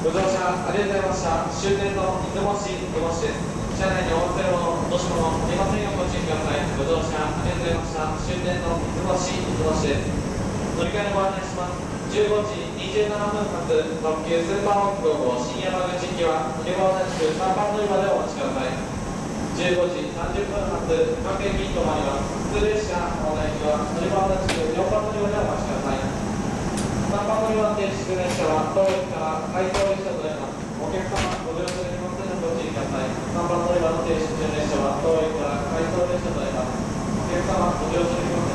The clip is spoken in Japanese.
ご乗車ありがとうございました。終点の出雲市です。車内にお忘れ物、落とし物ありませんようご注意ください。ご乗車ありがとうございました。終点の出雲市です。乗り換えのご案内します。15時27分発特急スーパーホーク号新山口行きは乗り場同じく3番乗り場でお待ちください。15時30分発各駅止まります。普通列車大台行きは乗り場同じく4番乗り場でお待ちください。3番乗り場停止列車は当駅から回送列車となります。お客様ご乗車できませんのでご注意ください。3番乗り場の停止列車は当駅から回送列車となります。お客様ご乗車できません